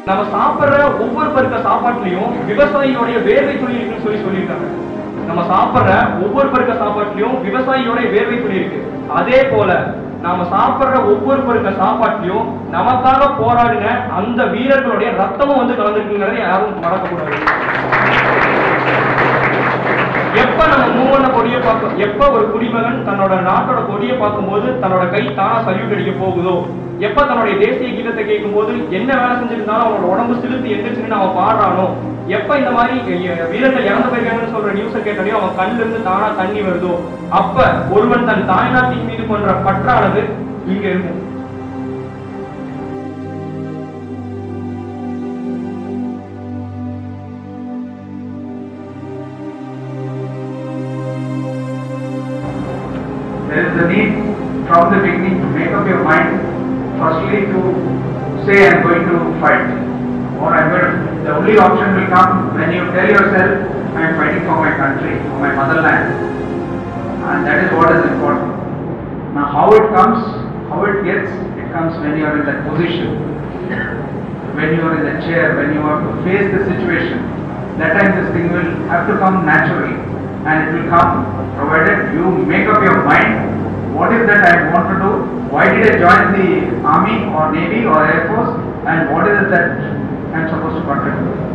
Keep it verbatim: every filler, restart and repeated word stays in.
நம்ம சாப்பிட்ற ஒவ்வொரு பருக்க சாப்பாட்டுலயும் விவசாயியோடைய வேர்வை துளி இருக்குன்னு சொல்லி சொல்லியிருக்காங்க. நம்ம சாப்பிட்ற ஒவ்வொரு பருக்க சாப்பாட்டுலயும் விவசாயியோடைய வேர்வை துளி இருக்கு. அதே போல நாம சாப்பிட்ற ஒவ்வொரு பருக்க சாப்பாட்டுலயும் நமக்காக போராடின அந்த வீரர்களுடைய ரத்தமும் வந்து கலந்துருக்குங்கிறத யாரும் மறக்கக்கூடாது. எப்ப நம்ம மூவண்ண கொடியை பார்க்க எப்ப ஒரு குடிமகன் தன்னோட நாட்டோட கொடியை பார்க்கும்போது தன்னோட கை தானா சல்யூட் அடிக்க போகுதோ, எப்ப தன்னுடைய தேசிய கீதத்தை கேட்கும் போது என்ன வேலை செஞ்சிருந்தாலும் அவனோட உடம்பு சிலுத்து எந்திரிச்சுன்னு அவன் பாடுறானோ, எப்ப இந்த மாதிரி வீரர்கள் இறந்து போயிருக்காங்கன்னு சொல்ற நியூஸை கேட்டாலையும் அவன் கண்ணுல இருந்து தானா தண்ணி வருதோ, அப்ப ஒருவன் தன் தாய்நாட்டின் மீது கொண்ட பற்றானது இங்க இருக்கும். There is a need from the beginning to make up your mind. Firstly, to say I am going to fight, or I am going to. The only option will come when you tell yourself I am fighting for my country, for my motherland, and that is what is important. Now, how it comes, how it gets, it comes when you are in that position, when you are in the chair, when you have to face the situation. That time this thing will have to come naturally, and it will come provided you make up your mind. What is that I want to do? Why did I join the army or navy or air force? And what is it that I am supposed to contribute?